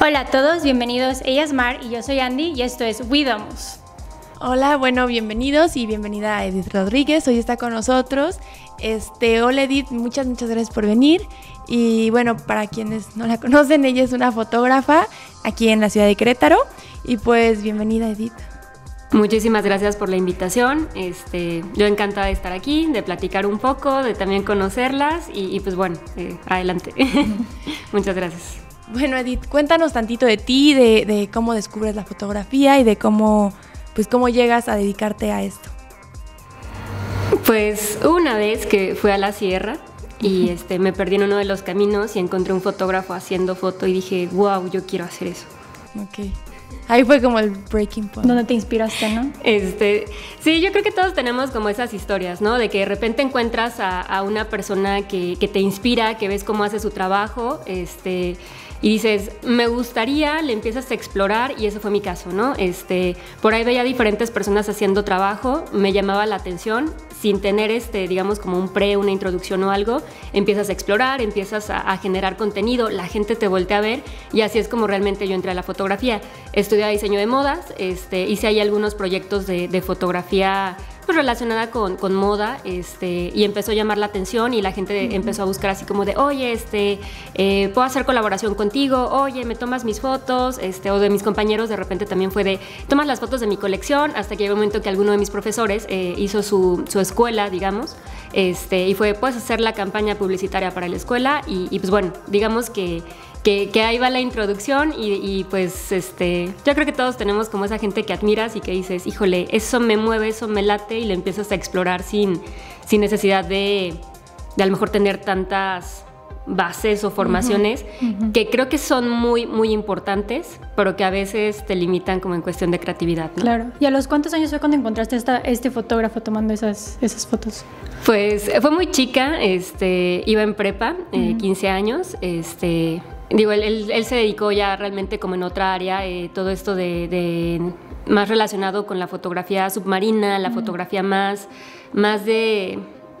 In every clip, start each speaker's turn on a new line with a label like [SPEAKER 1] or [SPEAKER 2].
[SPEAKER 1] Hola a todos, bienvenidos. Ella es Mar y yo soy Andy y esto es We Domus.
[SPEAKER 2] Hola, bueno, bienvenidos y bienvenida a Edith Rodríguez. Hoy está con nosotros. Hola Edith, muchas gracias por venir. Y bueno, para quienes no la conocen, ella es una fotógrafa aquí en la ciudad de Querétaro. Y pues bienvenida, Edith.
[SPEAKER 3] Muchísimas gracias por la invitación. Yo encantada de estar aquí, de platicar un poco, de también conocerlas y pues bueno, adelante. Muchas gracias.
[SPEAKER 2] Bueno, Edith, cuéntanos tantito de ti, de cómo descubres la fotografía y de cómo llegas a dedicarte a esto.
[SPEAKER 3] Pues una vez que fui a la sierra y me perdí en uno de los caminos y encontré un fotógrafo haciendo foto y dije, wow, yo quiero hacer eso.
[SPEAKER 2] Ok. Ahí fue como el breaking point.
[SPEAKER 1] ¿Dónde te inspiraste, no?
[SPEAKER 3] Sí, yo creo que todos tenemos como esas historias, ¿no? De que de repente encuentras a una persona que te inspira, que ves cómo hace su trabajo, y dices, me gustaría, le empiezas a explorar y ese fue mi caso, ¿no? Por ahí veía diferentes personas haciendo trabajo, me llamaba la atención, sin tener digamos como una introducción o algo, empiezas a explorar, empiezas a generar contenido, la gente te voltea a ver y así es como realmente yo entré a la fotografía. Estudié diseño de modas, hice ahí algunos proyectos de fotografía pues relacionada con moda, y empezó a llamar la atención y la gente empezó a buscar así como de, oye, puedo hacer colaboración contigo, oye, me tomas mis fotos, o de mis compañeros de repente también fue de, tomas las fotos de mi colección, hasta que llegó un momento que alguno de mis profesores hizo su escuela, digamos, y fue, puedes hacer la campaña publicitaria para la escuela y pues bueno, digamos que ahí va la introducción y pues yo creo que todos tenemos como esa gente que admiras y que dices, híjole, eso me mueve, eso me late y le empiezas a explorar sin necesidad de a lo mejor tener tantas bases o formaciones que creo que son muy, muy importantes, pero que a veces te limitan como en cuestión de creatividad, ¿no?
[SPEAKER 1] Claro. ¿Y a los cuántos años fue cuando encontraste este fotógrafo tomando esas fotos?
[SPEAKER 3] Pues fue muy chica, iba en prepa, 15 años, Digo, él se dedicó ya realmente como en otra área, todo esto de más relacionado con la fotografía submarina, la fotografía más de,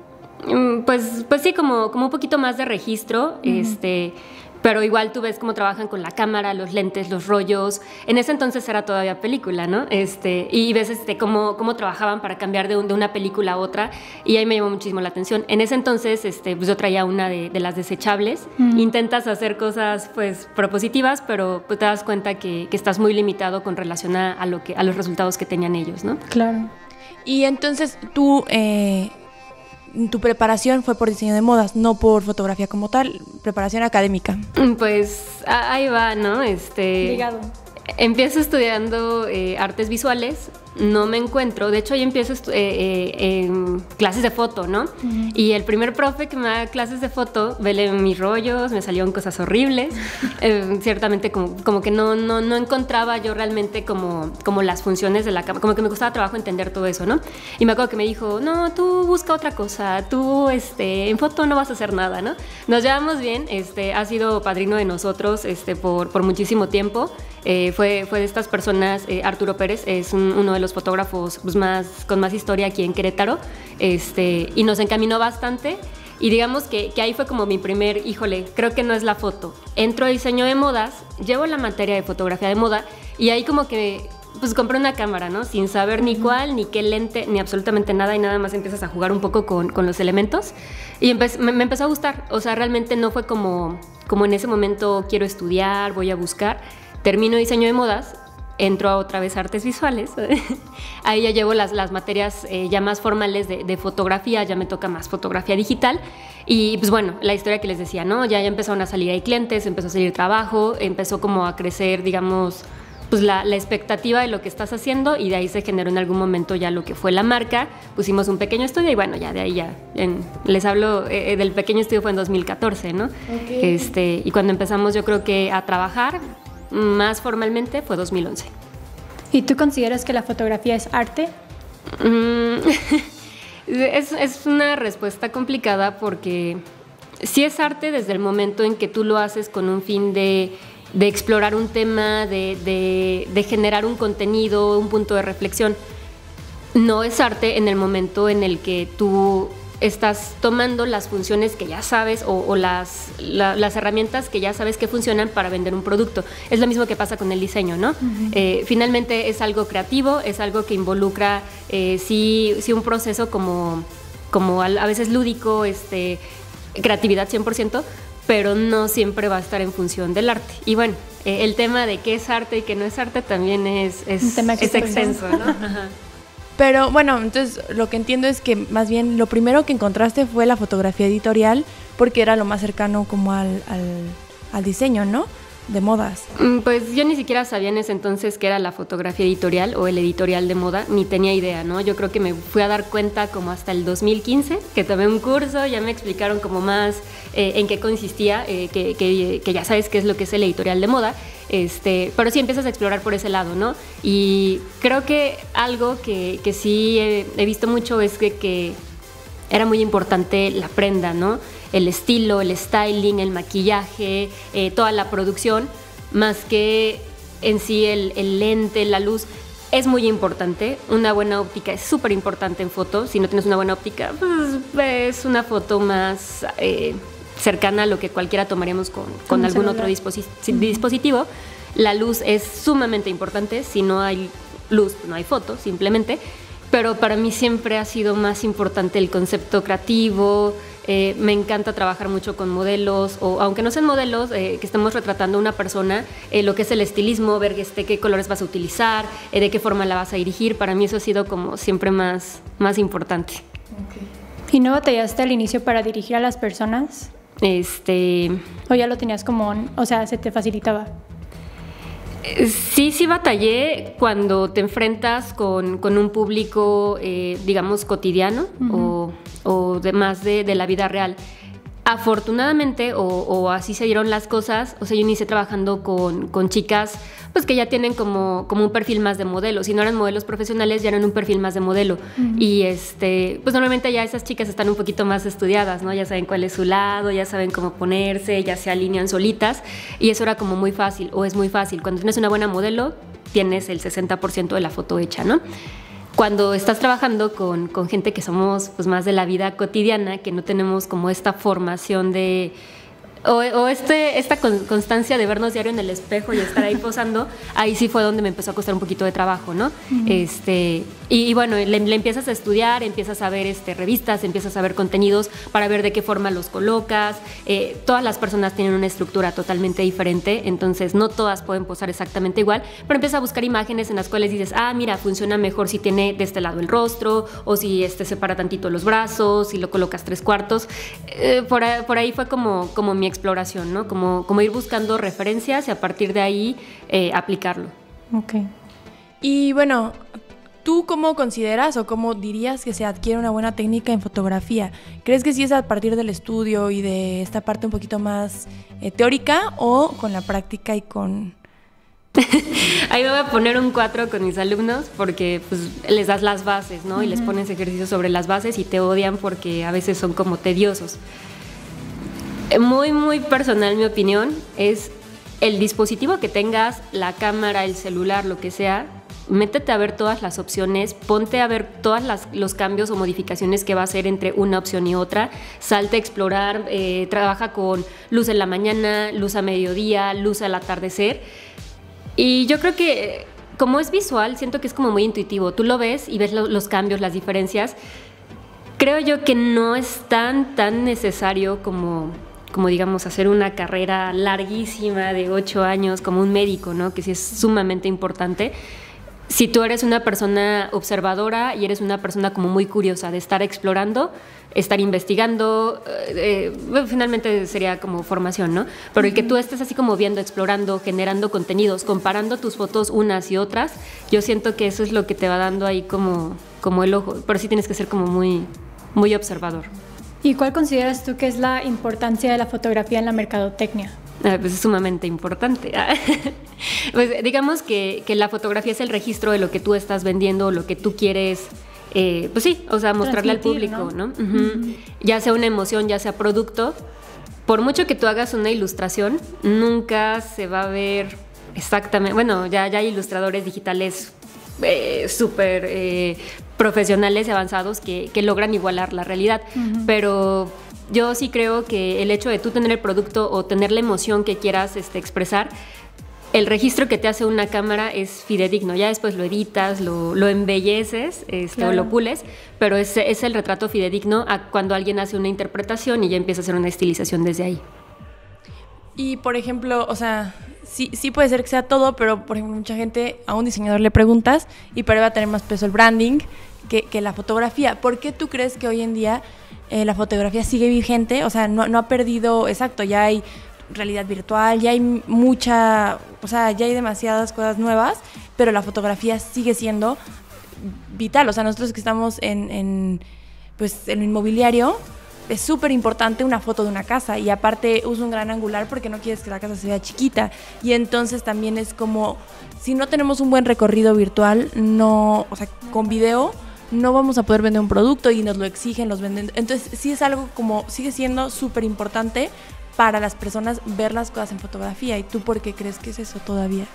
[SPEAKER 3] pues sí, como un poquito más de registro, pero igual tú ves cómo trabajan con la cámara, los lentes, los rollos. En ese entonces era todavía película, ¿no? Y ves cómo trabajaban para cambiar de una película a otra. Y ahí me llamó muchísimo la atención. En ese entonces, pues yo traía una de las desechables. Intentas hacer cosas, pues, propositivas, pero pues, te das cuenta que estás muy limitado con relación a los resultados que tenían ellos, ¿no?
[SPEAKER 1] Claro.
[SPEAKER 2] Y entonces tú... tu preparación fue por diseño de modas, no por fotografía como tal, preparación académica.
[SPEAKER 3] Pues ahí va, ¿no?
[SPEAKER 1] Ligado.
[SPEAKER 3] Empiezo estudiando artes visuales, no me encuentro, de hecho ahí empiezo en clases de foto, ¿no? Y el primer profe que me da clases de foto, vele mis rollos, me salieron cosas horribles, ciertamente como que no encontraba yo realmente como las funciones de la cámara, como que me costaba trabajo entender todo eso, ¿no? Y me acuerdo que me dijo, no, tú busca otra cosa, tú en foto no vas a hacer nada, ¿no? Nos llevamos bien, ha sido padrino de nosotros por muchísimo tiempo. Fue de estas personas, Arturo Pérez es uno de los fotógrafos pues, con más historia aquí en Querétaro, y nos encaminó bastante y digamos que ahí fue como mi primer, híjole, creo que no es la foto. Entro a diseño de modas, llevo la materia de fotografía de moda y ahí como que pues compré una cámara, ¿no? Sin saber ni cuál, ni qué lente, ni absolutamente nada y nada más empiezas a jugar un poco con los elementos y me empezó a gustar, o sea, realmente no fue como en ese momento quiero estudiar, voy a buscar. Termino diseño de modas, entro a otra vez a artes visuales. Ahí ya llevo las materias ya más formales de fotografía, ya me toca más fotografía digital. Y pues bueno, la historia que les decía, ¿no? Ya empezaron a salir ahí clientes, empezó a salir trabajo, empezó como a crecer, digamos, pues la expectativa de lo que estás haciendo y de ahí se generó en algún momento ya lo que fue la marca. Pusimos un pequeño estudio y bueno, ya de ahí les hablo del pequeño estudio fue en 2014, ¿no? Okay. Y cuando empezamos yo creo que a trabajar más formalmente fue 2011.
[SPEAKER 1] ¿Y tú consideras que la fotografía es arte?
[SPEAKER 3] Es una respuesta complicada porque sí es arte desde el momento en que tú lo haces con un fin de explorar un tema, de generar un contenido, un punto de reflexión. No es arte en el momento en el que tú estás tomando las funciones que ya sabes o las herramientas que ya sabes que funcionan para vender un producto. Es lo mismo que pasa con el diseño, ¿no? Finalmente es algo creativo, es algo que involucra sí un proceso como a veces lúdico, creatividad 100%, pero no siempre va a estar en función del arte. Y bueno, el tema de qué es arte y qué no es arte también es extenso, ¿no? Ajá.
[SPEAKER 2] Pero bueno, entonces lo que entiendo es que más bien lo primero que encontraste fue la fotografía editorial, porque era lo más cercano como al diseño, ¿no? De modas.
[SPEAKER 3] Pues yo ni siquiera sabía en ese entonces qué era la fotografía editorial o el editorial de moda, ni tenía idea, ¿no? Yo creo que me fui a dar cuenta como hasta el 2015, que tomé un curso, ya me explicaron como más en qué consistía, que ya sabes qué es lo que es el editorial de moda, pero sí empiezas a explorar por ese lado, ¿no? Y creo que algo que sí he visto mucho es que era muy importante la prenda, ¿no? El estilo, el styling, el maquillaje, toda la producción, más que en sí el lente, la luz. Es muy importante. Una buena óptica es súper importante en foto. Si no tienes una buena óptica, pues es una foto más cercana a lo que cualquiera tomaríamos con algún otro dispositivo. La luz es sumamente importante. Si no hay luz, no hay foto, simplemente. Pero para mí siempre ha sido más importante el concepto creativo. Me encanta trabajar mucho con modelos, o aunque no sean modelos, que estemos retratando a una persona, lo que es el estilismo, ver qué colores vas a utilizar, de qué forma la vas a dirigir. Para mí eso ha sido como siempre más importante.
[SPEAKER 1] Okay. ¿Y no batallaste al inicio para dirigir a las personas? ¿O ya lo tenías como, o sea, se te facilitaba?
[SPEAKER 3] Sí batallé cuando te enfrentas con un público, digamos, cotidiano o más de la vida real. Afortunadamente, o así se dieron las cosas, o sea, yo inicié trabajando con chicas pues que ya tienen como un perfil más de modelo. Si no eran modelos profesionales, ya eran un perfil más de modelo. Y pues normalmente ya esas chicas están un poquito más estudiadas, ¿no? Ya saben cuál es su lado, ya saben cómo ponerse, ya se alinean solitas, y eso era como muy fácil, o es muy fácil. Cuando tienes una buena modelo, tienes el 60% de la foto hecha, ¿no? Cuando estás trabajando con gente que somos pues más de la vida cotidiana, que no tenemos como esta formación de esta constancia de vernos diario en el espejo y estar ahí posando, ahí sí fue donde me empezó a costar un poquito de trabajo, ¿no? Y bueno, le empiezas a estudiar, empiezas a ver revistas, empiezas a ver contenidos para ver de qué forma los colocas. Todas las personas tienen una estructura totalmente diferente, entonces no todas pueden posar exactamente igual, pero empiezas a buscar imágenes en las cuales dices, mira, funciona mejor si tiene de este lado el rostro, o si separa tantito los brazos, si lo colocas 3/4. Por ahí fue como mi exploración, ¿no? Como ir buscando referencias y a partir de ahí aplicarlo.
[SPEAKER 1] Ok.
[SPEAKER 2] Y bueno, ¿tú cómo consideras o cómo dirías que se adquiere una buena técnica en fotografía? ¿Crees que sí es a partir del estudio y de esta parte un poquito más teórica, o con la práctica y con...?
[SPEAKER 3] Ahí me voy a poner un 4 con mis alumnos porque pues les das las bases, ¿no? Y les pones ejercicios sobre las bases y te odian porque a veces son como tediosos. Muy, muy personal, mi opinión, es el dispositivo que tengas, la cámara, el celular, lo que sea, métete a ver todas las opciones, ponte a ver todos los cambios o modificaciones que va a hacer entre una opción y otra, salte a explorar, trabaja con luz en la mañana, luz a mediodía, luz al atardecer. Y yo creo que como es visual, siento que es como muy intuitivo. Tú lo ves y ves los cambios, las diferencias. Creo yo que no es tan necesario como digamos, hacer una carrera larguísima de 8 años como un médico, ¿no? Que sí es sumamente importante. Si tú eres una persona observadora y eres una persona como muy curiosa de estar explorando, estar investigando, finalmente sería como formación, ¿no? Pero el que tú estés así como viendo, explorando, generando contenidos, comparando tus fotos unas y otras, yo siento que eso es lo que te va dando ahí como el ojo. Pero sí tienes que ser como muy, muy observador.
[SPEAKER 1] ¿Y cuál consideras tú que es la importancia de la fotografía en la mercadotecnia?
[SPEAKER 3] Pues es sumamente importante. Pues digamos que la fotografía es el registro de lo que tú estás vendiendo, lo que tú quieres, pues sí, o sea, mostrarle al público, ¿no? Ya sea una emoción, ya sea producto. Por mucho que tú hagas una ilustración, nunca se va a ver exactamente. Bueno, ya hay ilustradores digitales súper profesionales y avanzados que logran igualar la realidad. Pero yo sí creo que el hecho de tú tener el producto o tener la emoción que quieras expresar, el registro que te hace una cámara es fidedigno. Ya después lo editas, lo embelleces claro. O lo pules, pero es el retrato fidedigno a cuando alguien hace una interpretación y ya empieza a hacer una estilización desde ahí.
[SPEAKER 2] Y, por ejemplo, o sea, sí puede ser que sea todo, pero, por ejemplo, mucha gente, a un diseñador le preguntas y para él va a tener más peso el branding que la fotografía. ¿Por qué tú crees que hoy en día la fotografía sigue vigente? O sea, no ha perdido, exacto, ya hay realidad virtual, ya hay mucha, o sea, ya hay demasiadas cosas nuevas, pero la fotografía sigue siendo vital. O sea, nosotros que estamos en el inmobiliario, es súper importante una foto de una casa, y aparte uso un gran angular porque no quieres que la casa se vea chiquita, y entonces también es como, si no tenemos un buen recorrido virtual, no, o sea, con video no vamos a poder vender un producto y nos lo exigen los vendedores. Entonces sí es algo como, sigue siendo súper importante para las personas ver las cosas en fotografía. ¿Y tú por qué crees que es eso todavía?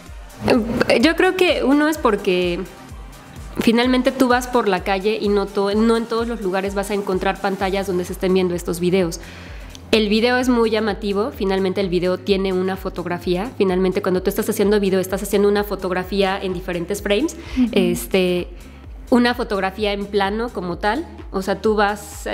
[SPEAKER 3] Yo creo que uno es porque finalmente tú vas por la calle y no en todos los lugares vas a encontrar pantallas donde se estén viendo estos videos. El video es muy llamativo, finalmente el video tiene una fotografía, finalmente cuando tú estás haciendo video estás haciendo una fotografía en diferentes frames, una fotografía en plano como tal, o sea, tú vas,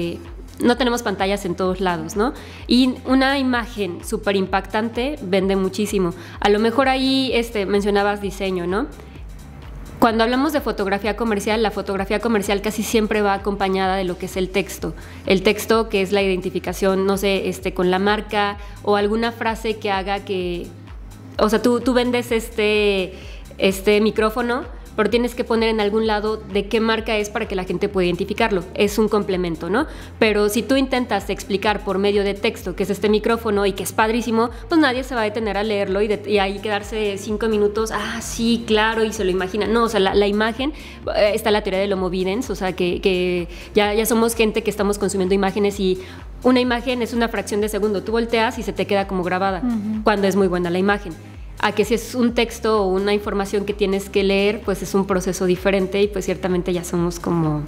[SPEAKER 3] no tenemos pantallas en todos lados, ¿no? Y una imagen súper impactante vende muchísimo. A lo mejor ahí mencionabas diseño, ¿no? Cuando hablamos de fotografía comercial, la fotografía comercial casi siempre va acompañada de lo que es el texto. El texto que es la identificación, no sé, con la marca o alguna frase que haga que... O sea, tú vendes este micrófono, pero tienes que poner en algún lado de qué marca es para que la gente pueda identificarlo. Es un complemento, ¿no? Pero si tú intentas explicar por medio de texto que es este micrófono y que es padrísimo, pues nadie se va a detener a leerlo y ahí quedarse 5 minutos, sí, claro, y se lo imagina. No, o sea, la imagen, está la teoría del homo videns, o sea, que ya somos gente que estamos consumiendo imágenes y una imagen es una fracción de segundo. Tú volteas y se te queda como grabada, cuando es muy buena la imagen. A que si es un texto o una información que tienes que leer, pues es un proceso diferente y pues ciertamente ya somos como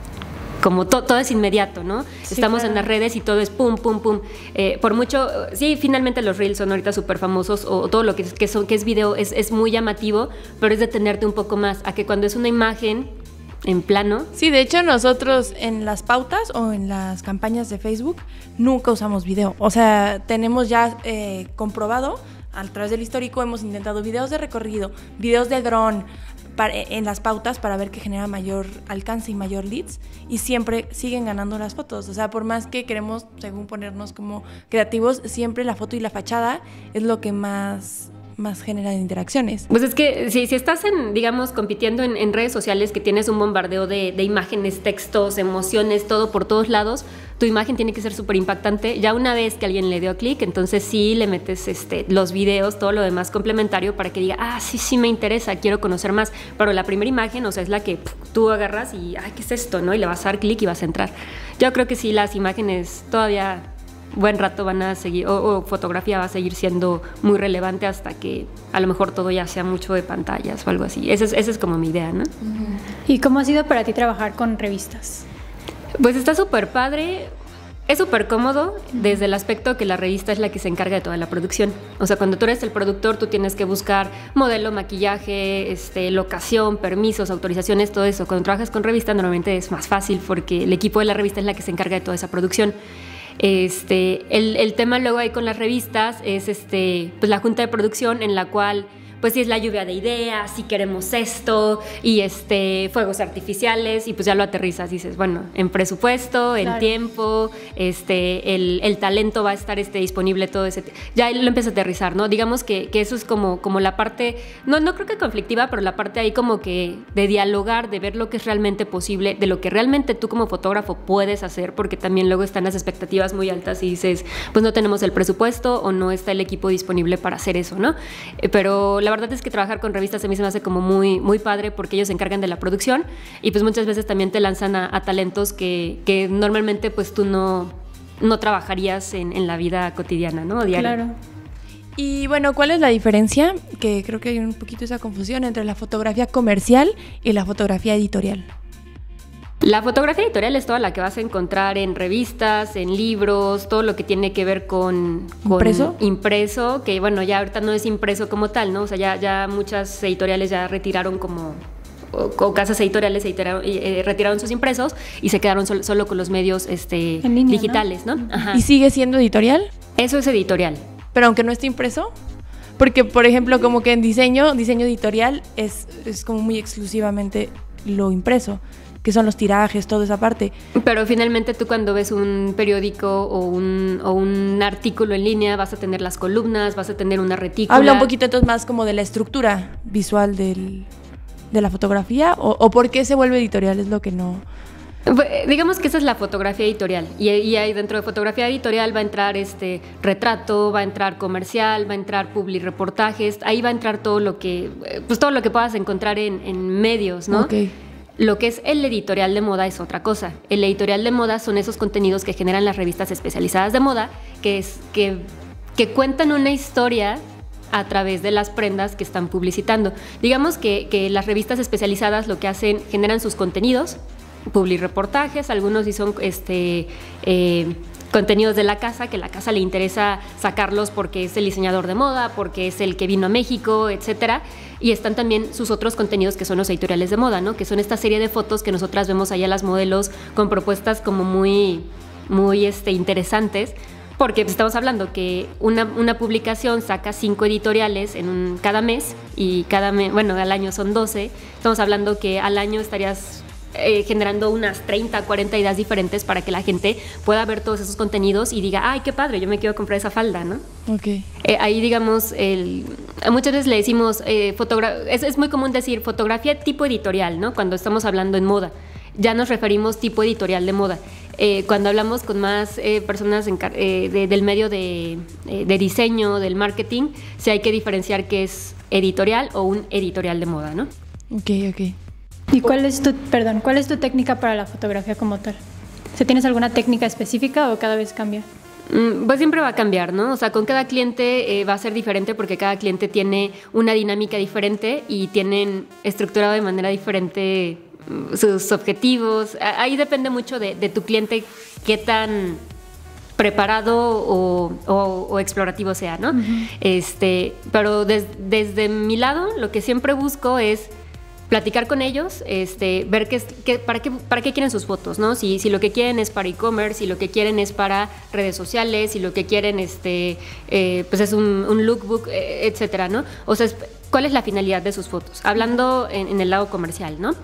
[SPEAKER 3] todo es inmediato, ¿no? Sí, estamos claro. En las redes y todo es pum, pum, pum. Por mucho, sí, finalmente los reels son ahorita súper famosos o todo lo que es video es muy llamativo, pero es detenerte un poco más a que cuando es una imagen en plano.
[SPEAKER 2] Sí, de hecho nosotros en las pautas o en las campañas de Facebook nunca usamos video. O sea, tenemos ya comprobado, a través del histórico hemos intentado videos de recorrido, videos de dron en las pautas para ver que genera mayor alcance y mayor leads, y siempre siguen ganando las fotos. O sea, por más que queremos, según ponernos como creativos, siempre la foto y la fachada es lo que más genera interacciones.
[SPEAKER 3] Pues es que si estás digamos, compitiendo en redes sociales, que tienes un bombardeo de imágenes, textos, emociones, todo por todos lados, tu imagen tiene que ser súper impactante. Ya una vez que alguien le dio clic, entonces sí le metes los videos, todo lo demás complementario para que diga, sí me interesa, quiero conocer más. Pero la primera imagen, o sea, es la que tú agarras y, ¿qué es esto? ¿No? Y le vas a dar clic y vas a entrar. Yo creo que sí, las imágenes todavía buen rato van a seguir, o fotografía va a seguir siendo muy relevante hasta que a lo mejor todo ya sea mucho de pantallas o algo así. Esa es como mi idea, ¿no?
[SPEAKER 1] ¿Y cómo ha sido para ti trabajar con revistas?
[SPEAKER 3] Pues está súper padre, es súper cómodo desde el aspecto que la revista es la que se encarga de toda la producción. O sea, cuando tú eres el productor, tú tienes que buscar modelo, maquillaje, locación, permisos, autorizaciones, todo eso. Cuando trabajas con revista normalmente es más fácil porque el equipo de la revista es la que se encarga de toda esa producción. El tema luego ahí con las revistas es pues la junta de producción en la cual pues sí es la lluvia de ideas, si queremos esto y fuegos artificiales, y pues ya lo aterrizas, dices, bueno, en presupuesto, en claro. Tiempo, el talento va a estar disponible todo ese ya lo empieza a aterrizar, ¿no? Digamos que eso es como la parte, no creo que conflictiva, pero la parte ahí como que de dialogar, de ver lo que es realmente posible, de lo que realmente tú como fotógrafo puedes hacer, porque también luego están las expectativas muy altas y dices, pues no tenemos el presupuesto o no está el equipo disponible para hacer eso, ¿no? Pero la verdad es que trabajar con revistas a mí se me hace como muy, muy padre porque ellos se encargan de la producción y pues muchas veces también te lanzan a talentos que normalmente pues tú no trabajarías en la vida cotidiana, ¿no? Diaria.
[SPEAKER 1] Claro.
[SPEAKER 2] Y bueno, ¿cuál es la diferencia? Que creo que hay un poquito esa confusión entre la fotografía comercial y la fotografía editorial.
[SPEAKER 3] La fotografía editorial es toda la que vas a encontrar en revistas, en libros, todo lo que tiene que ver con impreso, que bueno, ya ahorita no es impreso como tal, ¿no? O sea, ya muchas editoriales ya retiraron o casas editoriales retiraron sus impresos y se quedaron solo con los medios línea, digitales, ¿no?
[SPEAKER 2] Ajá. ¿Y sigue siendo editorial?
[SPEAKER 3] Eso es editorial.
[SPEAKER 2] Pero aunque no esté impreso, porque por ejemplo como que en diseño editorial es como muy exclusivamente lo impreso, que son los tirajes, toda esa parte.
[SPEAKER 3] Pero finalmente tú cuando ves un periódico o un artículo en línea vas a tener las columnas, vas a tener una retícula.
[SPEAKER 2] Habla un poquito entonces más como de la estructura visual de la fotografía o por qué se vuelve editorial, es lo que no...
[SPEAKER 3] Digamos que esa es la fotografía editorial y ahí dentro de fotografía editorial va a entrar retrato, va a entrar comercial, va a entrar publireportajes, ahí va a entrar todo lo que puedas encontrar en medios, ¿no?
[SPEAKER 2] Okay.
[SPEAKER 3] Lo que es el editorial de moda es otra cosa. El editorial de moda son esos contenidos que generan las revistas especializadas de moda, que cuentan una historia a través de las prendas que están publicitando. Digamos que las revistas especializadas lo que hacen, generan sus contenidos, publireportajes, algunos sí son contenidos de la casa, que a la casa le interesa sacarlos porque es el diseñador de moda, porque es el que vino a México, etcétera. Y están también sus otros contenidos que son los editoriales de moda, ¿no? Que son esta serie de fotos que nosotras vemos allá las modelos con propuestas como muy interesantes, porque estamos hablando que una publicación saca 5 editoriales cada mes y al año son 12. Estamos hablando que al año estarías generando unas 30, 40 ideas diferentes para que la gente pueda ver todos esos contenidos y diga, ay, qué padre, yo me quiero comprar esa falda, ¿no?
[SPEAKER 2] Okay.
[SPEAKER 3] Ahí, digamos, muchas veces le decimos, es muy común decir fotografía tipo editorial, ¿no? Cuando estamos hablando en moda, ya nos referimos tipo editorial de moda. Cuando hablamos con más personas del medio de diseño, del marketing, sí hay que diferenciar qué es editorial o un editorial de moda, ¿no?
[SPEAKER 2] Ok.
[SPEAKER 1] ¿Y cuál es tu técnica para la fotografía como tal? ¿Tienes alguna técnica específica o cada vez cambia?
[SPEAKER 3] Pues siempre va a cambiar, ¿no? O sea, con cada cliente va a ser diferente porque cada cliente tiene una dinámica diferente y tienen estructurado de manera diferente sus objetivos. Ahí depende mucho de tu cliente qué tan preparado o explorativo sea, ¿no? Uh-huh. Pero desde mi lado, lo que siempre busco es platicar con ellos, ver para qué quieren sus fotos, ¿no? Si lo que quieren es para e-commerce, si lo que quieren es para redes sociales, si lo que quieren pues es un lookbook, etcétera, ¿no? O sea, ¿cuál es la finalidad de sus fotos? Hablando en el lado comercial, ¿no?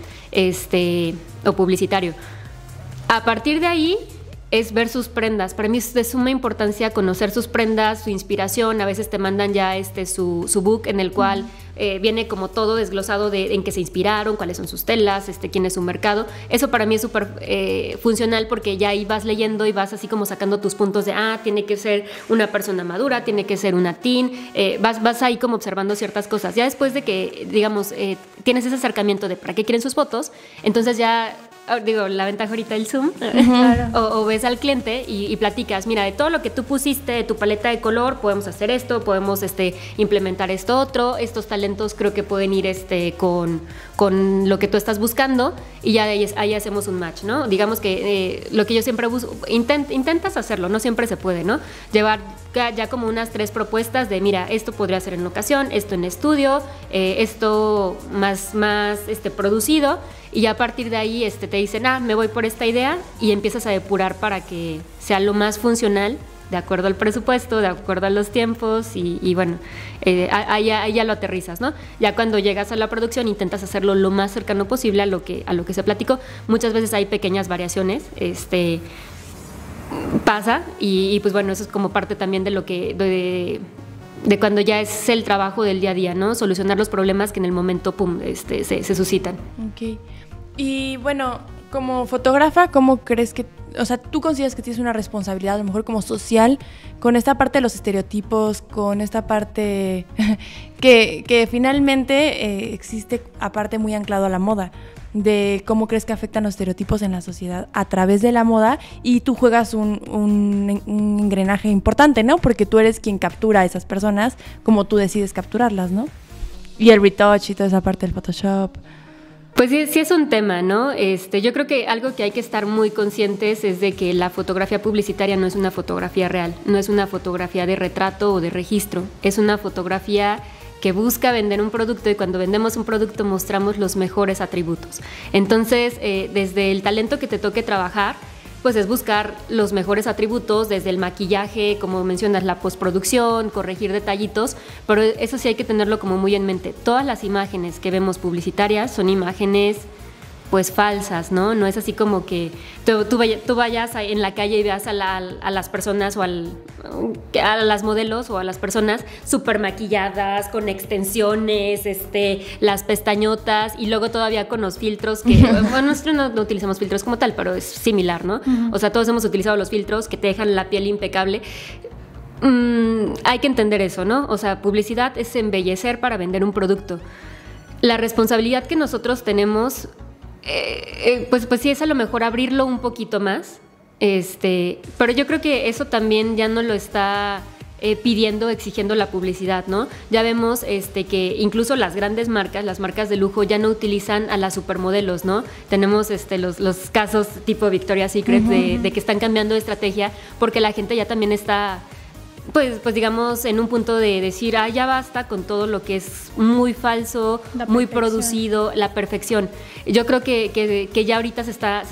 [SPEAKER 3] O publicitario. A partir de ahí es ver sus prendas. Para mí es de suma importancia conocer sus prendas, su inspiración. A veces te mandan ya su book en el cual viene como todo desglosado en qué se inspiraron, cuáles son sus telas, quién es su mercado. Eso para mí es súper funcional porque ya ahí vas leyendo y vas así como sacando tus puntos de, tiene que ser una persona madura, tiene que ser una teen. Vas ahí como observando ciertas cosas. Ya después de que, digamos, tienes ese acercamiento de para qué quieren sus fotos, entonces ya... la ventaja ahorita del Zoom, uh-huh. o ves al cliente y platicas, mira, de todo lo que tú pusiste, de tu paleta de color, podemos hacer esto, podemos implementar esto otro, estos talentos creo que pueden ir con lo que tú estás buscando y ya ahí hacemos un match, ¿no? Digamos que lo que yo siempre busco, intentas hacerlo, no siempre se puede, ¿no? Llevar ya como unas 3 propuestas de, mira, esto podría ser en locación, esto en estudio, esto más producido. Y ya a partir de ahí te dicen, me voy por esta idea y empiezas a depurar para que sea lo más funcional, de acuerdo al presupuesto, de acuerdo a los tiempos y bueno, ahí ya lo aterrizas, ¿no? Ya cuando llegas a la producción intentas hacerlo lo más cercano posible a lo que se platicó. Muchas veces hay pequeñas variaciones, pasa y pues bueno, eso es como parte también de lo que... de cuando ya es el trabajo del día a día, ¿no? Solucionar los problemas que en el momento, se suscitan.
[SPEAKER 2] Ok. Y bueno, como fotógrafa, ¿cómo crees que, o sea, tú consideras que tienes una responsabilidad, a lo mejor como social, con esta parte de los estereotipos, con esta parte que finalmente existe, aparte muy anclado a la moda? de cómo crees que afectan los estereotipos en la sociedad a través de la moda, y tú juegas un engranaje importante, ¿no? Porque tú eres quien captura a esas personas como tú decides capturarlas, ¿no? Y el retouch y toda esa parte del Photoshop.
[SPEAKER 3] Pues sí es un tema, ¿no? Yo creo que algo que hay que estar muy conscientes es de que la fotografía publicitaria no es una fotografía real, no es una fotografía de retrato o de registro, es una fotografía que busca vender un producto, y cuando vendemos un producto mostramos los mejores atributos. Entonces, desde el talento que te toque trabajar, pues es buscar los mejores atributos, desde el maquillaje, como mencionas, la postproducción, corregir detallitos, pero eso sí hay que tenerlo como muy en mente. Todas las imágenes que vemos publicitarias son imágenes pues falsas, ¿no? No es así como que tú vayas en la calle y veas a las personas o a las modelos o a las personas súper maquilladas, con extensiones, las pestañotas, y luego todavía con los filtros que, bueno, nosotros no utilizamos filtros como tal, pero es similar, ¿no? O sea, todos hemos utilizado los filtros que te dejan la piel impecable. Hay que entender eso, ¿no? O sea, publicidad es embellecer para vender un producto. La responsabilidad que nosotros tenemos, pues sí es a lo mejor abrirlo un poquito más, pero yo creo que eso también ya no lo está pidiendo, exigiendo la publicidad, ¿no? Ya vemos que incluso las grandes marcas, las marcas de lujo, ya no utilizan a las supermodelos, ¿no? Tenemos los casos tipo Victoria's Secret de que están cambiando de estrategia porque la gente ya también está pues digamos en un punto de decir, ya basta con todo lo que es muy falso, muy producido, la perfección. Yo creo que ya ahorita se está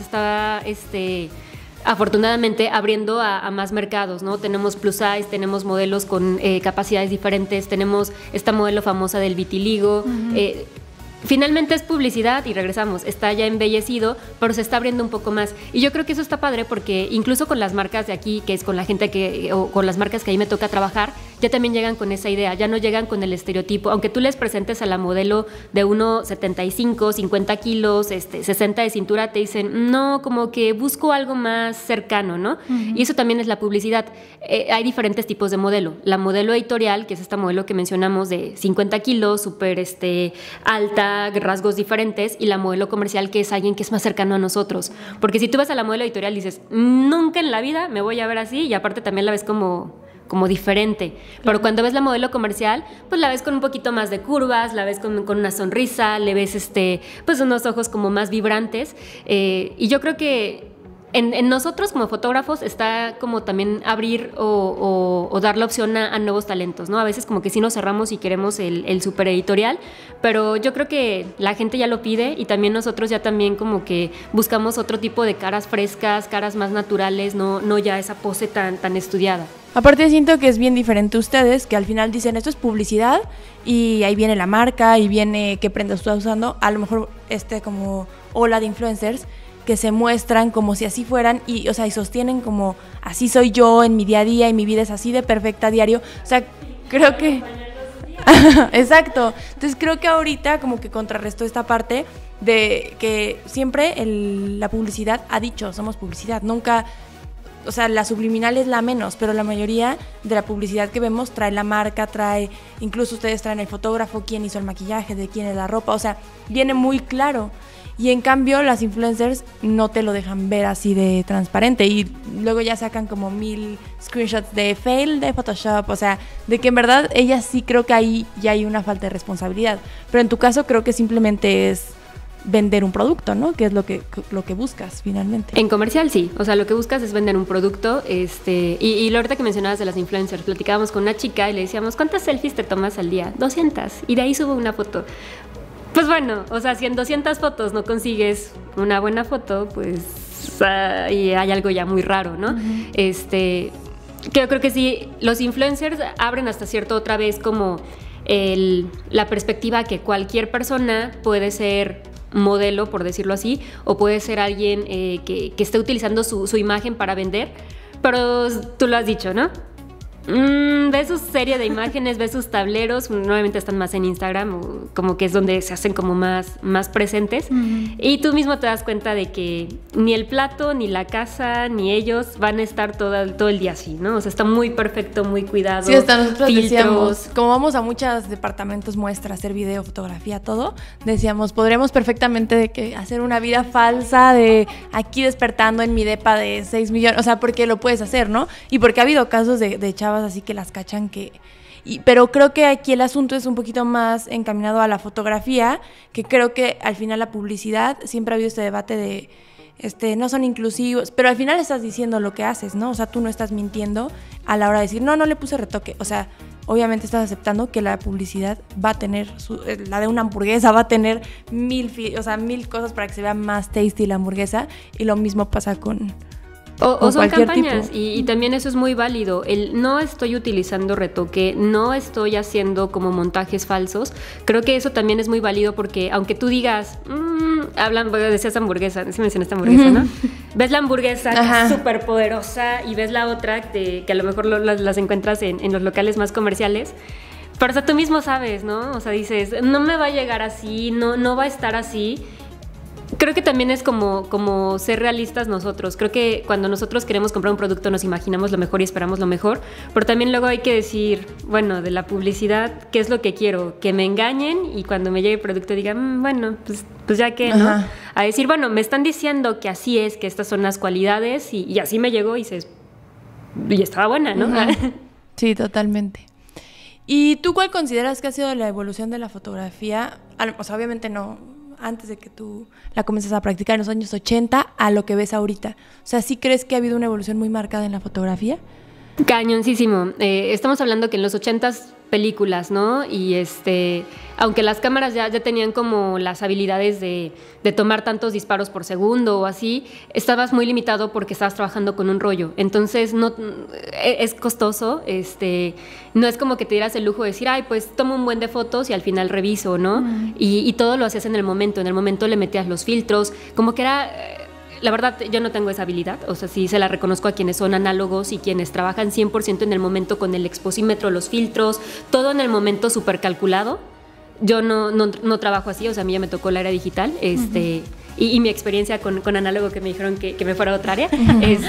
[SPEAKER 3] afortunadamente abriendo a más mercados, ¿no? Tenemos plus size, tenemos modelos con capacidades diferentes, tenemos esta modelo famosa del vitiligo. Finalmente es publicidad y regresamos, está ya embellecido, pero se está abriendo un poco más. Y yo creo que eso está padre porque incluso con las marcas de aquí, que es con la gente o con las marcas que ahí me toca trabajar, ya también llegan con esa idea, ya no llegan con el estereotipo. Aunque tú les presentes a la modelo de 1,75, 50 kilos, 60 de cintura, te dicen, no, como que busco algo más cercano, ¿no? Y eso también es la publicidad. Hay diferentes tipos de modelo. La modelo editorial, que es esta modelo que mencionamos de 50 kilos, súper alta, rasgos diferentes, y la modelo comercial, que es alguien que es más cercano a nosotros. Porque si tú ves a la modelo editorial dices, nunca en la vida me voy a ver así, y aparte también la ves como diferente. Pero cuando ves la modelo comercial, pues la ves con un poquito más de curvas, la ves con una sonrisa, le ves pues unos ojos como más vibrantes, y yo creo que en nosotros como fotógrafos está como también abrir o dar la opción a nuevos talentos, ¿no? A veces como que sí nos cerramos y queremos el super editorial, pero yo creo que la gente ya lo pide, y también nosotros ya también como que buscamos otro tipo de caras frescas, caras más naturales, no ya esa pose tan estudiada.
[SPEAKER 2] Aparte siento que es bien diferente ustedes, que al final dicen esto es publicidad y ahí viene la marca y viene qué prenda estás usando. A lo mejor como ola de influencers que se muestran como si así fueran y sostienen como así soy yo en mi día a día y mi vida es así de perfecta a diario. O sea, creo que exacto. Entonces creo que ahorita como que contrarrestó esta parte de que siempre la publicidad ha dicho somos publicidad, nunca. O sea, la subliminal es la menos, pero la mayoría de la publicidad que vemos trae la marca, incluso ustedes traen el fotógrafo, quién hizo el maquillaje, de quién es la ropa, o sea, viene muy claro. Y en cambio las influencers no te lo dejan ver así de transparente, y luego ya sacan como 1000 screenshots de fail de Photoshop, o sea, de que en verdad ellas sí creo que ahí ya hay una falta de responsabilidad. Pero en tu caso creo que simplemente es vender un producto, ¿no? Que es lo que buscas finalmente.
[SPEAKER 3] En comercial sí, o sea, lo que buscas es vender un producto, y lo ahorita que mencionabas de las influencers, platicábamos con una chica y le decíamos, ¿cuántas selfies te tomas al día? 200, y de ahí subo una foto. Pues bueno, o sea, si en 200 fotos no consigues una buena foto, pues y hay algo ya muy raro, ¿no? Creo que sí, los influencers abren hasta cierto otra vez como la perspectiva que cualquier persona puede ser modelo, por decirlo así, o puede ser alguien que esté utilizando su imagen para vender, pero tú lo has dicho, ¿no? Ves su serie de imágenes, ves sus tableros, normalmente están más en Instagram, como que es donde se hacen como más presentes. Y tú mismo te das cuenta de que ni el plato, ni la casa, ni ellos van a estar todo el día así, ¿no? O sea, está muy perfecto, muy cuidado.
[SPEAKER 2] Sí, hasta nosotros
[SPEAKER 3] filtros.
[SPEAKER 2] decíamos, como vamos a muchos departamentos muestra, hacer video, fotografía, todo, decíamos, podremos perfectamente de que hacer una vida falsa de aquí despertando en mi depa de 6 millones, o sea, porque lo puedes hacer, ¿no? Y porque ha habido casos de chavas así que las cachan pero creo que aquí el asunto es un poquito más encaminado a la fotografía, que creo que al final la publicidad, siempre ha habido este debate de no son inclusivos, pero al final estás diciendo lo que haces, ¿no? O sea, tú no estás mintiendo a la hora de decir, no le puse retoque, o sea, obviamente estás aceptando que la publicidad va a tener, la de una hamburguesa va a tener mil cosas para que se vea más tasty la hamburguesa, y lo mismo pasa con
[SPEAKER 3] O son campañas y también eso es muy válido. No estoy utilizando retoque, no estoy haciendo como montajes falsos. Creo que eso también es muy válido porque aunque tú digas, decías hamburguesa, sí mencionaste hamburguesa, ¿no? Ves la hamburguesa que es súper poderosa y ves la otra que a lo mejor las encuentras en los locales más comerciales. Pero o sea, tú mismo sabes, ¿no? O sea, dices, no me va a llegar así, no va a estar así. Creo que también es como ser realistas nosotros. Creo que cuando nosotros queremos comprar un producto nos imaginamos lo mejor y esperamos lo mejor, pero también luego hay que decir, bueno, de la publicidad, ¿qué es lo que quiero? Que me engañen y cuando me llegue el producto digan, bueno, pues ya que, ¿no? A decir, bueno, me están diciendo que así es, que estas son las cualidades y así me llegó y dices, y estaba buena, ¿no?
[SPEAKER 2] Sí, totalmente. ¿Y tú cuál consideras que ha sido la evolución de la fotografía? O sea, obviamente no antes de que tú la comiences a practicar en los años 80 a lo que ves ahorita. O sea, ¿sí crees que ha habido una evolución muy marcada en la fotografía?
[SPEAKER 3] Cañoncísimo. Estamos hablando que en los 80s películas, ¿no? Y aunque las cámaras ya tenían como las habilidades de tomar tantos disparos por segundo o así, estabas muy limitado porque estabas trabajando con un rollo. Entonces no es costoso, no es como que te dieras el lujo de decir, ay, pues tomo un buen de fotos y al final reviso, ¿no? Y todo lo hacías en el momento le metías los filtros, como que era... La verdad, yo no tengo esa habilidad, o sea, sí se la reconozco a quienes son análogos y quienes trabajan 100% en el momento con el exposímetro, los filtros, todo en el momento súper calculado. Yo no trabajo así, o sea, a mí ya me tocó la era digital, y mi experiencia con análogo que me dijeron que me fuera a otra área,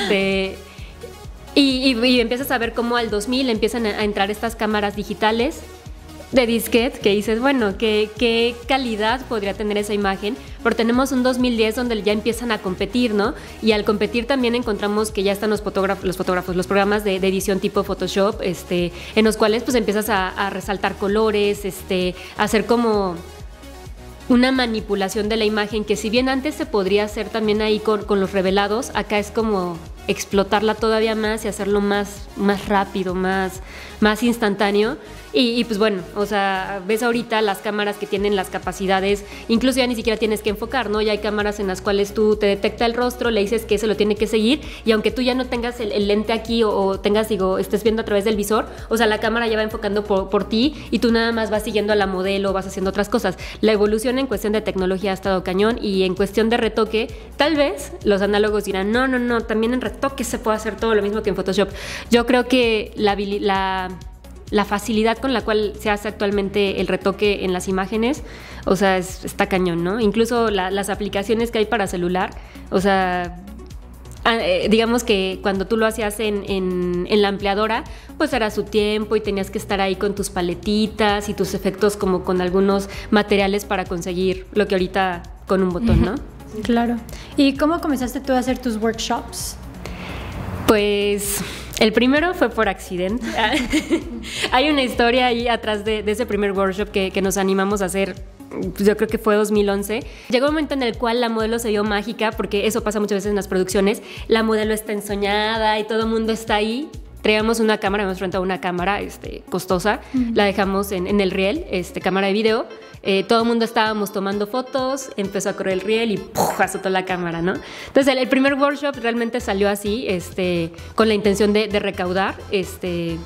[SPEAKER 3] y empiezas a ver cómo al 2000 empiezan a entrar estas cámaras digitales de disquete, que dices, bueno, ¿qué calidad podría tener esa imagen? Pero tenemos un 2010 donde ya empiezan a competir, ¿no? Y al competir también encontramos que ya están los programas de edición tipo Photoshop, en los cuales pues empiezas a resaltar colores, a hacer como una manipulación de la imagen, que si bien antes se podría hacer también ahí con los revelados, acá es como explotarla todavía más y hacerlo más rápido, más instantáneo. Y pues bueno, o sea, ves ahorita las cámaras que tienen las capacidades, incluso ya ni siquiera tienes que enfocar, ¿no? Ya hay cámaras en las cuales tú te detecta el rostro, le dices que se lo tiene que seguir, y aunque tú ya no tengas el lente aquí o tengas, estés viendo a través del visor, o sea, la cámara ya va enfocando por ti y tú nada más vas siguiendo a la modelo, vas haciendo otras cosas. La evolución en cuestión de tecnología ha estado cañón, y en cuestión de retoque, tal vez los análogos dirán, no, también en retoque se puede hacer todo lo mismo que en Photoshop. Yo creo que la facilidad con la cual se hace actualmente el retoque en las imágenes, o sea, está cañón, ¿no? Incluso las aplicaciones que hay para celular, o sea, digamos que cuando tú lo hacías en la ampliadora, pues era su tiempo y tenías que estar ahí con tus paletitas y tus efectos como con algunos materiales para conseguir lo que ahorita con un botón, ¿no?
[SPEAKER 1] Claro. ¿Y cómo comenzaste tú a hacer tus workshops?
[SPEAKER 3] Pues el primero fue por accidente. Hay una historia ahí atrás de ese primer workshop que nos animamos a hacer. Yo creo que fue 2011. Llegó un momento en el cual la modelo se vio mágica, porque eso pasa muchas veces en las producciones. La modelo está ensoñada y todo el mundo está ahí. Traíamos una cámara, hemos rentado una cámara costosa, la dejamos en el riel, cámara de video. Todo el mundo estábamos tomando fotos, empezó a correr el riel y ¡puf!, azotó la cámara, ¿no? Entonces el primer workshop realmente salió así, con la intención de recaudar,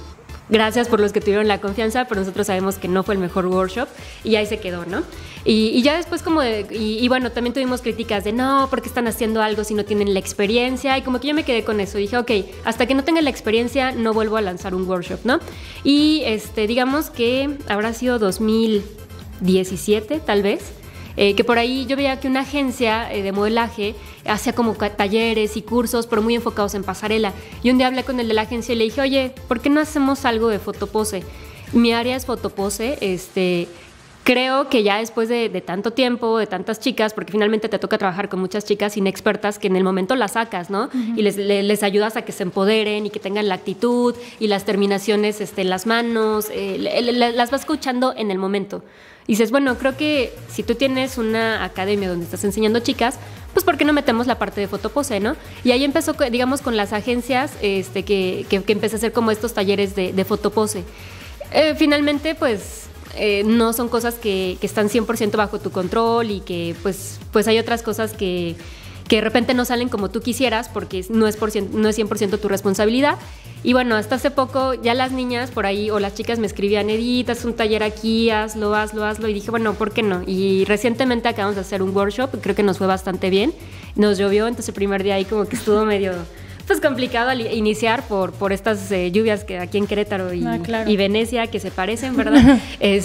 [SPEAKER 3] gracias por los que tuvieron la confianza, pero nosotros sabemos que no fue el mejor workshop y ahí se quedó, ¿no? Y ya después y bueno, también tuvimos críticas de no, ¿por qué están haciendo algo si no tienen la experiencia? Y como que yo me quedé con eso, dije, ok, hasta que no tenga la experiencia no vuelvo a lanzar un workshop, ¿no? Y digamos que habrá sido 2017 tal vez, que por ahí yo veía que una agencia de modelaje hacía como talleres y cursos, pero muy enfocados en pasarela. Y un día hablé con el de la agencia y le dije, oye, ¿por qué no hacemos algo de fotopose? Mi área es fotopose, creo que ya después de tanto tiempo, de tantas chicas, porque finalmente te toca trabajar con muchas chicas inexpertas que en el momento las sacas, ¿no? Y les ayudas a que se empoderen y que tengan la actitud y las terminaciones en las manos, las vas escuchando en el momento. Y dices, bueno, creo que si tú tienes una academia donde estás enseñando chicas, pues ¿por qué no metemos la parte de fotopose, no? Y ahí empezó, digamos, con las agencias que empecé a hacer como estos talleres de fotopose. Finalmente, pues no son cosas que están 100% bajo tu control y que pues hay otras cosas que de repente no salen como tú quisieras porque no es 100% tu responsabilidad. Y bueno, hasta hace poco ya las niñas por ahí o las chicas me escribían, Edith, haz un taller aquí, hazlo. Y dije, bueno, ¿por qué no? Y recientemente acabamos de hacer un workshop, creo que nos fue bastante bien. Nos llovió, entonces el primer día ahí como que estuvo medio pues complicado al iniciar por estas lluvias que aquí en Querétaro y Venecia que se parecen, ¿verdad?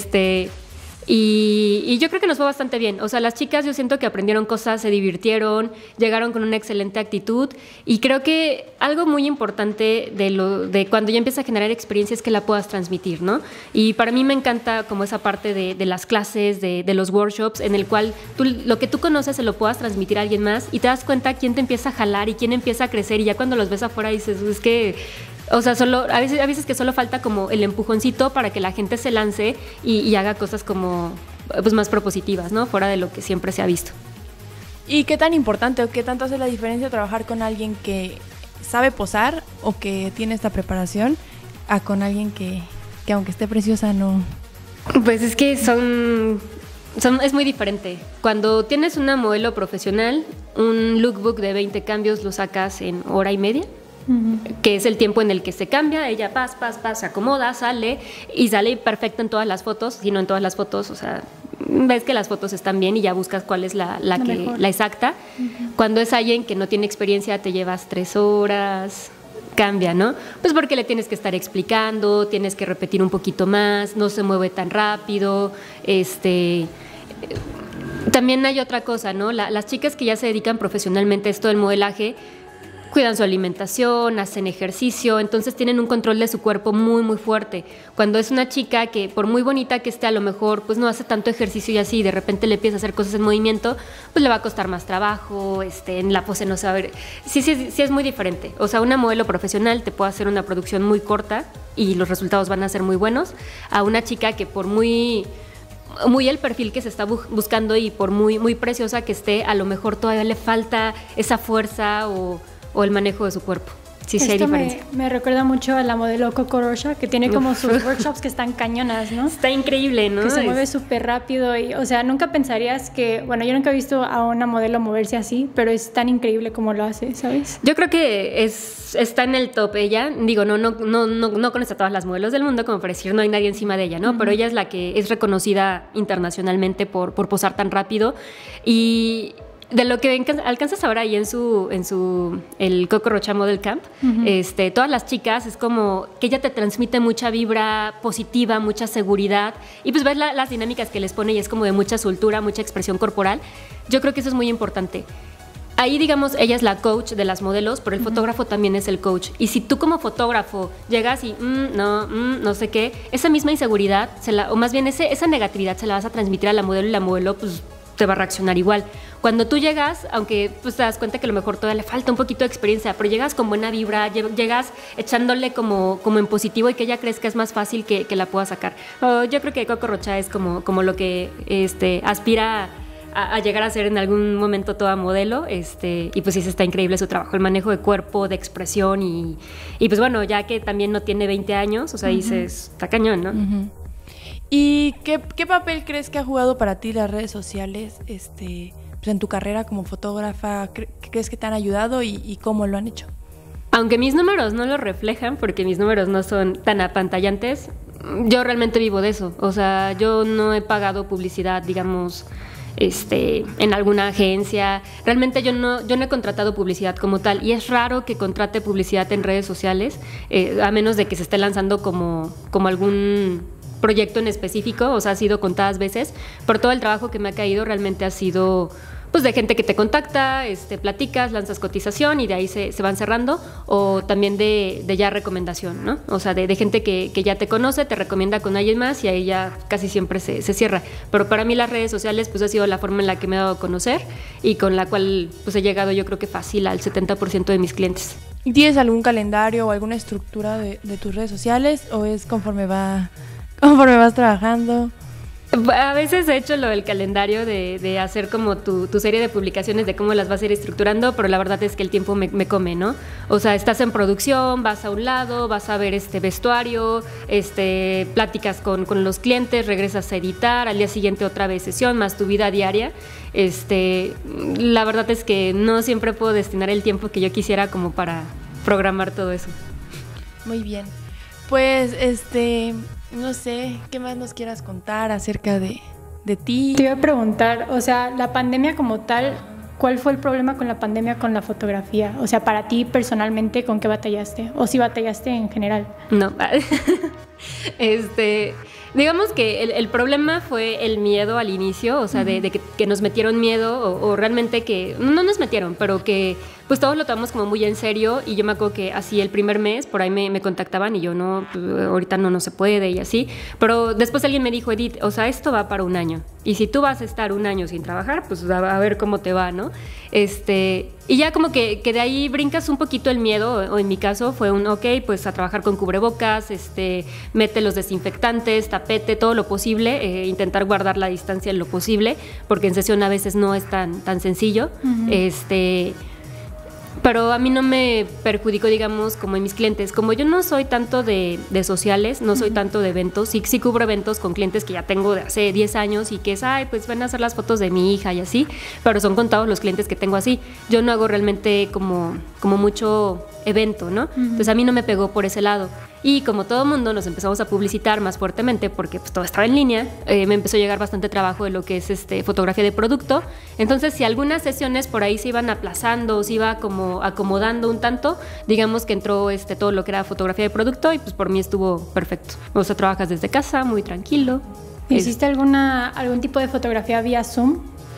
[SPEAKER 3] Y yo creo que nos fue bastante bien. O sea, las chicas yo siento que aprendieron cosas, se divirtieron, llegaron con una excelente actitud y creo que algo muy importante de cuando ya empiezas a generar experiencia es que la puedas transmitir, ¿no? Y para mí me encanta como esa parte de las clases, de los workshops, en el cual lo que tú conoces se lo puedas transmitir a alguien más y te das cuenta quién te empieza a jalar y quién empieza a crecer y ya cuando los ves afuera dices, es que... O sea, a veces que solo falta como el empujoncito para que la gente se lance y haga cosas como pues más propositivas, ¿no? Fuera de lo que siempre se ha visto.
[SPEAKER 2] ¿Y qué tan importante o qué tanto hace la diferencia trabajar con alguien que sabe posar o que tiene esta preparación a con alguien que aunque esté preciosa no?
[SPEAKER 3] Pues es que es muy diferente. Cuando tienes una modelo profesional, un lookbook de 20 cambios lo sacas en hora y media. Que es el tiempo en el que se cambia, ella se acomoda, sale perfecta en todas las fotos, si no en todas las fotos, o sea, ves que las fotos están bien y ya buscas cuál es la exacta. Cuando es alguien que no tiene experiencia, te llevas 3 horas, cambia, ¿no? Pues porque le tienes que estar explicando, tienes que repetir un poquito más, no se mueve tan rápido, también hay otra cosa, ¿no? Las chicas que ya se dedican profesionalmente a esto del modelaje, cuidan su alimentación, hacen ejercicio, entonces tienen un control de su cuerpo muy, muy fuerte. Cuando es una chica que, por muy bonita que esté, a lo mejor pues no hace tanto ejercicio y así, de repente le empieza a hacer cosas en movimiento, pues le va a costar más trabajo, en la pose no se va a ver. Sí es muy diferente. O sea, una modelo profesional te puede hacer una producción muy corta y los resultados van a ser muy buenos, a una chica que por muy el perfil que se está buscando y por muy, muy preciosa que esté, a lo mejor todavía le falta esa fuerza o el manejo de su cuerpo. Sí, hay diferencia.
[SPEAKER 1] Me recuerda mucho a la modelo Coco Rocha, que tiene como sus workshops que están cañonas, ¿no?
[SPEAKER 3] Está increíble, ¿no?
[SPEAKER 1] Que se mueve súper rápido y, o sea, nunca pensarías que... Bueno, yo nunca he visto a una modelo moverse así, pero es tan increíble como lo hace, ¿sabes?
[SPEAKER 3] Yo creo que está en el top ella. Digo, no conoce a todas las modelos del mundo, como para decir, no hay nadie encima de ella, ¿no? Pero ella es la que es reconocida internacionalmente por posar tan rápido y... De lo que alcanzas ahora ahí en el Coco Rocha Model Camp, todas las chicas es como que ella te transmite mucha vibra positiva, mucha seguridad y pues ves las dinámicas que les pone y es como de mucha soltura, mucha expresión corporal. Yo creo que eso es muy importante. Ahí, digamos, ella es la coach de las modelos, pero el fotógrafo también es el coach. Y si tú como fotógrafo llegas y no sé qué, esa misma inseguridad, o más bien esa negatividad se la vas a transmitir a la modelo y la modelo pues te va a reaccionar igual. Cuando tú llegas, aunque pues, te das cuenta que a lo mejor todavía le falta un poquito de experiencia, pero llegas con buena vibra, llegas echándole como en positivo y que ella crees que es más fácil que la pueda sacar. Yo creo que Coco Rocha es como lo que aspira a llegar a ser en algún momento toda modelo, y pues sí, está increíble su trabajo, el manejo de cuerpo, de expresión y pues bueno, ya que también no tiene 20 años, o sea, dices, está cañón, ¿no?
[SPEAKER 2] ¿Y qué papel crees que ha jugado para ti las redes sociales pues en tu carrera como fotógrafa? ¿Qué crees que te han ayudado y cómo lo han hecho?
[SPEAKER 3] Aunque mis números no lo reflejan, porque mis números no son tan apantallantes, yo realmente vivo de eso. O sea, yo no he pagado publicidad, digamos, en alguna agencia. Realmente yo no he contratado publicidad como tal, y es raro que contrate publicidad en redes sociales, a menos de que se esté lanzando como algún proyecto en específico. O sea, ha sido contadas veces, pero todo el trabajo que me ha caído realmente ha sido pues de gente que te contacta, platicas, lanzas cotización y de ahí se van cerrando, o también de ya recomendación, ¿no? O sea, de gente que ya te conoce, te recomienda con alguien más y ahí ya casi siempre se cierra. Pero para mí las redes sociales pues ha sido la forma en la que me he dado a conocer y con la cual pues he llegado, yo creo que fácil, al 70% de mis clientes.
[SPEAKER 2] ¿Y tienes algún calendario o alguna estructura de tus redes sociales, o es conforme vas trabajando?
[SPEAKER 3] A veces he hecho lo del calendario de hacer como tu serie de publicaciones de cómo las vas a ir estructurando, pero la verdad es que el tiempo me come, ¿no? O sea, estás en producción, vas a un lado, vas a ver vestuario, pláticas con los clientes, regresas a editar, al día siguiente otra vez sesión, más tu vida diaria. La verdad es que no siempre puedo destinar el tiempo que yo quisiera como para programar todo eso.
[SPEAKER 2] Muy bien. Pues, no sé, ¿qué más nos quieras contar acerca de ti?
[SPEAKER 1] Te iba a preguntar, o sea, la pandemia como tal, ¿cuál fue el problema con la pandemia con la fotografía? O sea, para ti personalmente, ¿con qué batallaste? ¿O si batallaste en general?
[SPEAKER 3] No. Digamos que el problema fue el miedo al inicio, o sea, de que nos metieron miedo, o realmente que, no nos metieron, pero que pues todos lo tomamos como muy en serio. Y yo me acuerdo que así el primer mes por ahí me contactaban y yo no, pues, ahorita no se puede y así, pero después alguien me dijo: Edith, o sea, esto va para un año, y si tú vas a estar un año sin trabajar, pues a ver cómo te va, ¿no? Y ya como que de ahí brincas un poquito el miedo, o en mi caso fue ok, pues a trabajar con cubrebocas, mete los desinfectantes, tapete, todo lo posible, intentar guardar la distancia en lo posible, porque en sesión a veces no es tan sencillo. Pero a mí no me perjudicó, digamos, como en mis clientes. Como yo no soy tanto de sociales, no soy tanto de eventos, sí cubro eventos con clientes que ya tengo de hace 10 años y que es, pues van a hacer las fotos de mi hija y así, pero son contados los clientes que tengo así. Yo no hago realmente como mucho evento, ¿no? Entonces a mí no me pegó por ese lado. Y como todo mundo nos empezamos a publicitar más fuertemente porque pues todo estaba en línea, me empezó a llegar bastante trabajo de lo que es fotografía de producto. Entonces, si algunas sesiones por ahí se iban aplazando, se iba como acomodando un tanto, digamos que entró todo lo que era fotografía de producto, y pues por mí estuvo perfecto. O sea, trabajas desde casa, muy tranquilo.
[SPEAKER 1] ¿Hiciste algún tipo de fotografía vía Zoom?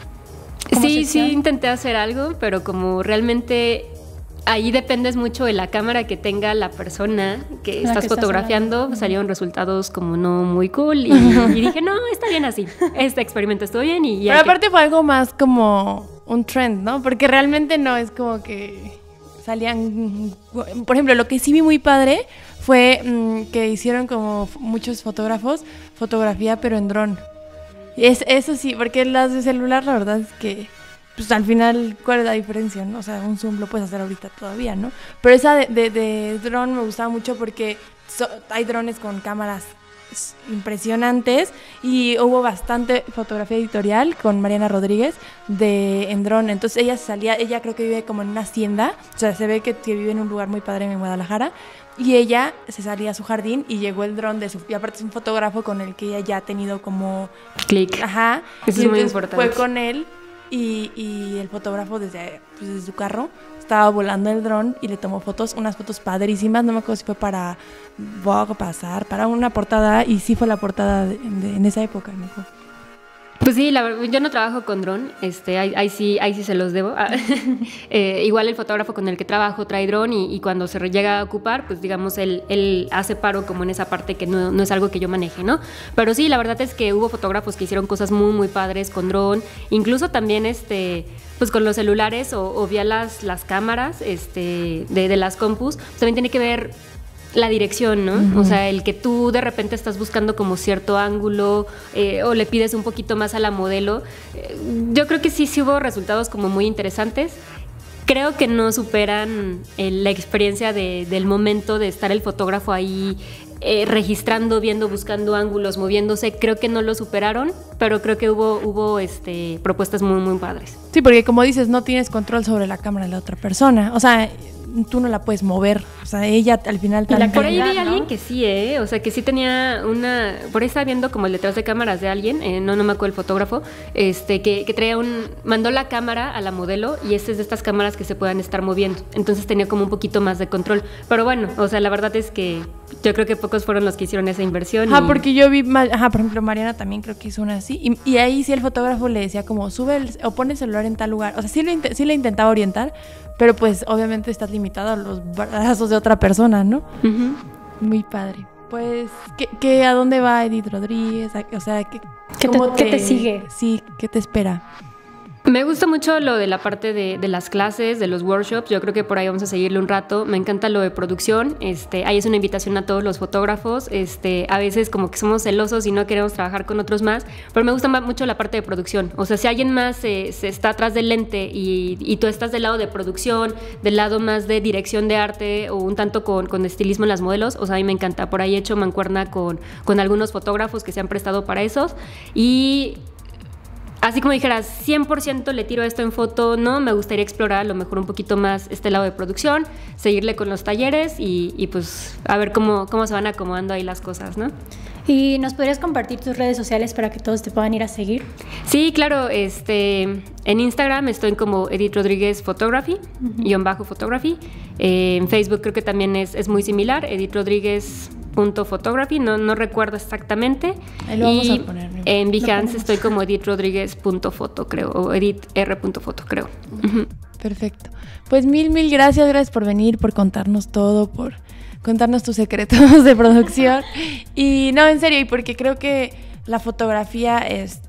[SPEAKER 3] Sí, intenté hacer algo, pero como realmente ahí dependes mucho de la cámara que tenga la persona que estás fotografiando, salieron resultados como no muy cool y dije, no, está bien así, este experimento estuvo bien.
[SPEAKER 2] Pero aparte fue algo más como un trend, ¿no? Porque realmente no es como que salían, por ejemplo, lo que sí vi muy padre fue que hicieron como muchos fotógrafos fotografía pero en dron. Eso sí, porque las de celular la verdad es que pues al final, ¿cuál es la diferencia, no? O sea, un zoom lo puedes hacer ahorita todavía, ¿no? Pero esa de dron me gustaba mucho porque hay drones con cámaras impresionantes, y hubo bastante fotografía editorial con Mariana Rodríguez en dron. Entonces ella creo que vive como en una hacienda, o sea, se ve que vive en un lugar muy padre en Guadalajara, y ella se salía a su jardín y llegó el dron y aparte es un fotógrafo con el que ella ya ha tenido como
[SPEAKER 3] clic.
[SPEAKER 2] Ajá.
[SPEAKER 3] Eso es muy importante.
[SPEAKER 2] Fue con él. Y el fotógrafo desde su carro estaba volando el dron y le tomó unas fotos padrísimas. No me acuerdo si fue para Vogue, para una portada, y sí fue la portada en esa época, mejor.
[SPEAKER 3] Pues sí, yo no trabajo con dron, ahí sí se los debo. Igual el fotógrafo con el que trabajo trae dron, y cuando se llega a ocupar, pues digamos, él hace paro como en esa parte que no es algo que yo maneje, ¿no? Pero sí, la verdad es que hubo fotógrafos que hicieron cosas muy, muy padres con dron, incluso también pues con los celulares o vía las cámaras de las compus, pues también tiene que ver la dirección, ¿no? Uh-huh. O sea, el que tú de repente estás buscando como cierto ángulo, o le pides un poquito más a la modelo. Yo creo que sí hubo resultados como muy interesantes. Creo que no superan la experiencia del momento de estar el fotógrafo ahí registrando, viendo, buscando ángulos, moviéndose. Creo que no lo superaron, pero creo que hubo propuestas muy, muy padres.
[SPEAKER 2] Sí, porque como dices, no tienes control sobre la cámara de la otra persona. O sea, tú no la puedes mover. O sea, ella al final también...
[SPEAKER 3] Por ahí vi a alguien que sí, o sea, que sí tenía una... Por ahí estaba viendo como el detrás de cámaras de alguien, no me acuerdo el fotógrafo, que traía mandó la cámara a la modelo y es de estas cámaras que se puedan estar moviendo. Entonces tenía como un poquito más de control. Pero bueno, o sea, la verdad es que yo creo que pocos fueron los que hicieron esa inversión.
[SPEAKER 2] Porque yo vi, por ejemplo, Mariana también creo que hizo una así. Y ahí sí el fotógrafo le decía como, o pone el celular en tal lugar. O sea, sí le intentaba orientar, pero pues obviamente estás limitado a los brazos de otra persona, ¿no? Uh-huh. Muy padre. Pues, ¿a dónde va Edith Rodríguez? O sea, ¿qué
[SPEAKER 1] te sigue?
[SPEAKER 2] Sí, ¿qué te espera?
[SPEAKER 3] Me gusta mucho lo de la parte de las clases, de los workshops. Yo creo que por ahí vamos a seguirle un rato. Me encanta lo de producción. Ahí es una invitación a todos los fotógrafos. A veces como que somos celosos y no queremos trabajar con otros más, pero me gusta mucho la parte de producción. O sea, si alguien más se está atrás del lente y tú estás del lado de producción, del lado más de dirección de arte o un tanto con estilismo en las modelos, o sea, a mí me encanta. Por ahí he hecho mancuerna con algunos fotógrafos que se han prestado para esos y... Así como dijeras, 100% le tiro esto en foto, no, me gustaría explorar a lo mejor un poquito más este lado de producción, seguirle con los talleres y pues a ver cómo se van acomodando ahí las cosas, ¿no?
[SPEAKER 1] ¿Y nos podrías compartir tus redes sociales para que todos te puedan ir a seguir?
[SPEAKER 3] Sí, claro, en Instagram estoy como Edith Rodríguez Photography, _photography. En Facebook creo que también es muy similar, Edith Rodríguez .photography, no recuerdo exactamente.
[SPEAKER 2] Ahí lo vamos a poner.
[SPEAKER 3] En Behance estoy como Edith Rodríguez.foto, creo, o Edith R.foto, creo. Uh-huh.
[SPEAKER 2] Perfecto. Pues mil gracias por venir, por contarnos todo, por contarnos tus secretos de producción. Y no, en serio, y porque creo que la fotografía,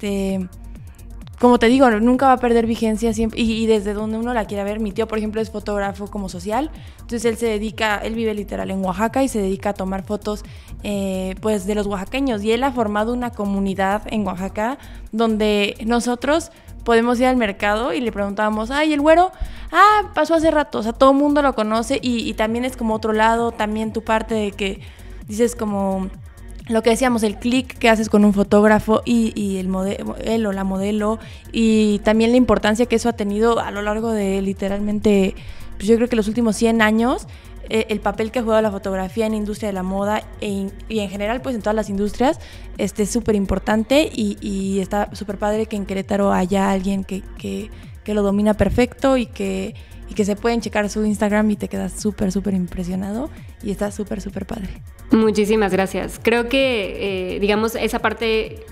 [SPEAKER 2] como te digo, nunca va a perder vigencia siempre, y desde donde uno la quiera ver. Mi tío, por ejemplo, es fotógrafo como social, entonces él vive literal en Oaxaca y se dedica a tomar fotos pues de los oaxaqueños, y él ha formado una comunidad en Oaxaca donde nosotros podemos ir al mercado y le preguntábamos, ay, el güero, pasó hace rato, o sea, todo el mundo lo conoce y también es como otro lado, también tu parte de que dices como... Lo que decíamos, el clic que haces con un fotógrafo y él o la modelo, y también la importancia que eso ha tenido a lo largo de literalmente, pues yo creo que los últimos 100 años, el papel que ha jugado la fotografía en la industria de la moda y en general pues en todas las industrias es súper importante y está súper padre que en Querétaro haya alguien que lo domina perfecto y que se pueden checar su Instagram y te quedas súper impresionado y está súper padre.
[SPEAKER 3] Muchísimas gracias. Creo que, digamos, esa parte,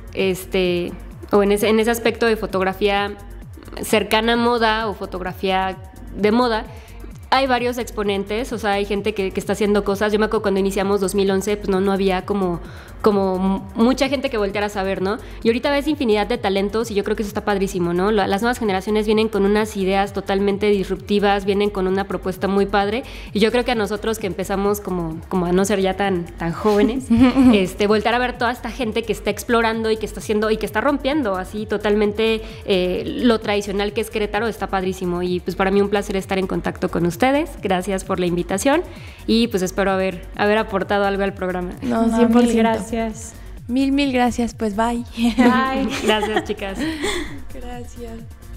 [SPEAKER 3] o en ese aspecto de fotografía cercana a moda o fotografía de moda, hay varios exponentes, o sea, hay gente que está haciendo cosas. Yo me acuerdo cuando iniciamos 2011, pues no había como mucha gente que volteara a saber, ¿no? Y ahorita ves infinidad de talentos y yo creo que eso está padrísimo, ¿no? Las nuevas generaciones vienen con unas ideas totalmente disruptivas, vienen con una propuesta muy padre, y yo creo que a nosotros que empezamos como a no ser ya tan jóvenes, voltear a ver toda esta gente que está explorando y que está haciendo y que está rompiendo así totalmente lo tradicional que es Querétaro, está padrísimo. Y pues para mí un placer estar en contacto con ustedes. Gracias por la invitación y pues espero haber aportado algo al programa.
[SPEAKER 2] No, 100%.
[SPEAKER 1] Mil gracias.
[SPEAKER 2] Mil gracias, pues bye.
[SPEAKER 1] Bye.
[SPEAKER 3] Gracias, chicas.
[SPEAKER 2] Gracias.